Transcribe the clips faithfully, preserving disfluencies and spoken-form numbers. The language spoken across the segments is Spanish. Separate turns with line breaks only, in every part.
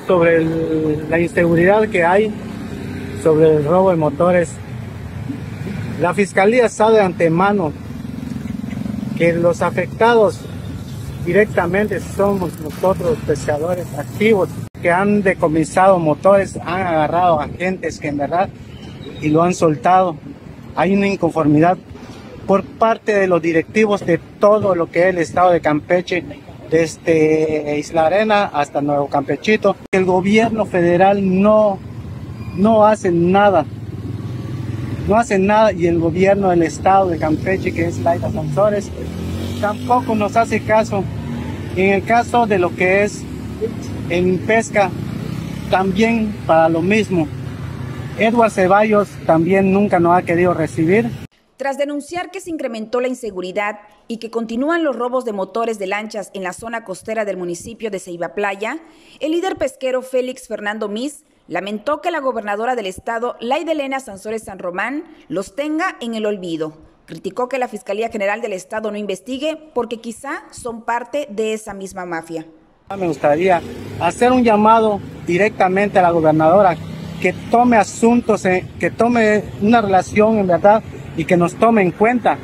Sobre el- la inseguridad que hay sobre el robo de motores, la Fiscalía sabe de antemano que los afectados directamente somos nosotros, pescadores activos, que han decomisado motores, han agarrado agentes que en verdad y lo han soltado. Hay una inconformidad por parte de los directivos de todo lo que es el estado de Campeche, desde Isla Arena hasta Nuevo Campechito. El gobierno federal no, no hace nada, no hace nada, y el gobierno del estado de Campeche, que es Laida Sansores, tampoco nos hace caso. En el caso de lo que es en pesca, también para lo mismo. Edward Ceballos también nunca nos ha querido recibir.
Tras denunciar que se incrementó la inseguridad y que continúan los robos de motores de lanchas en la zona costera del municipio de Ceiba Playa, el líder pesquero Félix Fernando Mis lamentó que la gobernadora del estado, Laida Elena Sansores San Román, los tenga en el olvido. Criticó que la Fiscalía General del Estado no investigue porque quizá son parte de esa misma mafia.
Me gustaría hacer un llamado directamente a la gobernadora que tome asuntos, eh, que tome una relación en verdad y que nos tome en cuenta.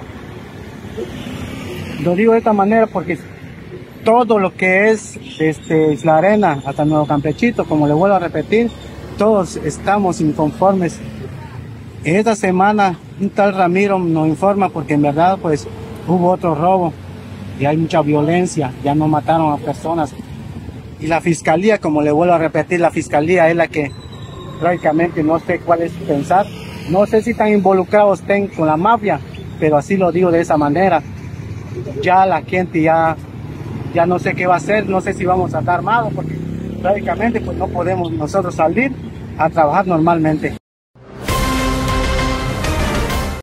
Lo digo de esta manera porque todo lo que es desde Isla Arena hasta Nuevo Campechito, como le vuelvo a repetir, todos estamos inconformes. En esta semana un tal Ramiro nos informa porque en verdad pues hubo otro robo y hay mucha violencia, ya no mataron a personas. Y la fiscalía, como le vuelvo a repetir, la fiscalía es la que prácticamente no sé cuál es su pensar. No sé si están involucrados estén con la mafia, pero así lo digo de esa manera. Ya la gente ya, ya no sé qué va a hacer, no sé si vamos a estar armados porque prácticamente pues no podemos nosotros salir a trabajar normalmente.